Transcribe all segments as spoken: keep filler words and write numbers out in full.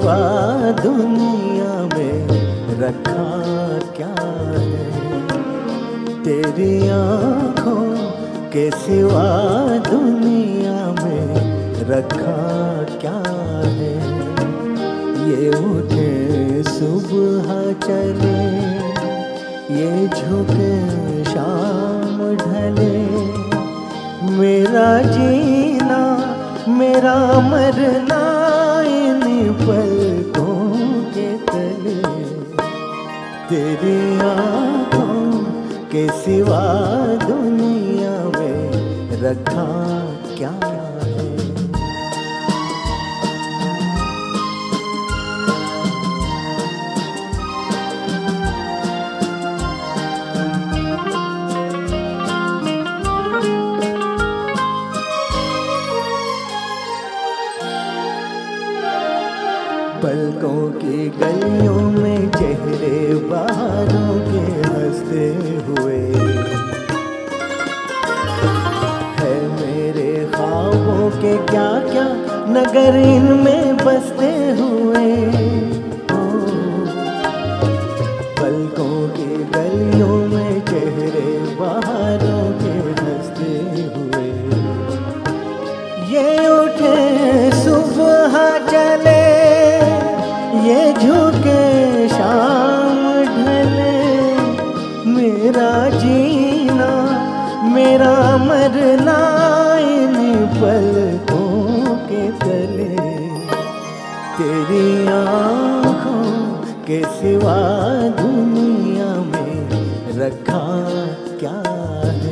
सिवा दुनिया में रखा क्या है, तेरी आँखों के सिवा दुनिया में रखा क्या है। ये उठे सुबह चले, ये झुके शाम ढले, मेरा जीना मेरा मरना इन पलकों के तले, तेरी आँखों के सिवा दुनिया में रखा क्या है। पलकों की गलियों में चेहरे बाहरों के हंसते हुए, है मेरे ख्वाबों के क्या क्या नगर इनमें बसते हुए। पलकों की गलियों में चेहरे बाहरों के हंसते हुए, ये उठे सुबह चले, ये झुके शाम ढले, मेरा जीना मेरा मरना इन पलकों के तले, तेरी आँखों के सिवा दुनिया में रखा क्या है।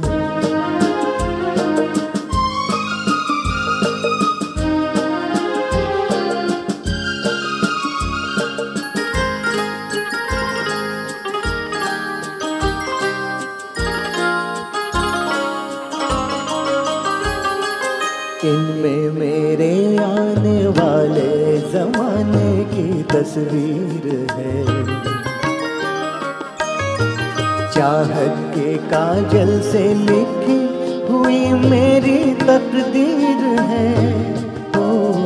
इनमें मेरे आने वाले जमाने की तस्वीर है, चाहत के काजल से लिखी हुई मेरी तकदीर है। ओ,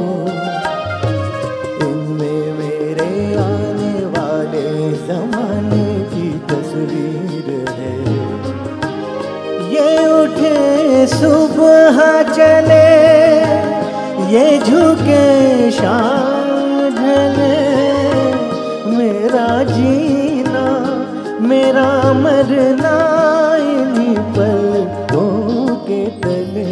इनमें मेरे आने वाले जमाने की तस्वीर है, ये उठे सुबह चले, ये झुके शाम ढले, मेरा जीना मेरा मरना इन्हीं पलकों के तले,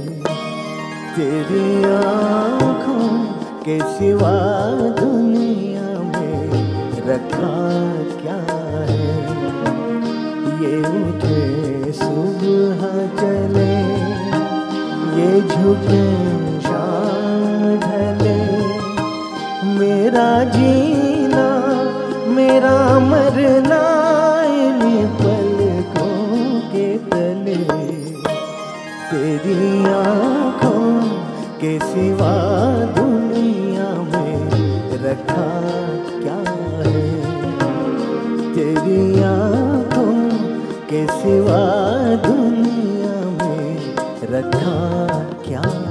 तेरी आँखों के सिवा दुनिया में रखा क्या है। ये उठे सुबह चले, ये झुके शाम ढले, मेरा जीना मेरा मरना इन्हीं पलकों के तले, तेरी आँखों के सिवा दुनिया में रखा क्या है, तेरी आँखों के सिवा दुनिया में रखा क्या।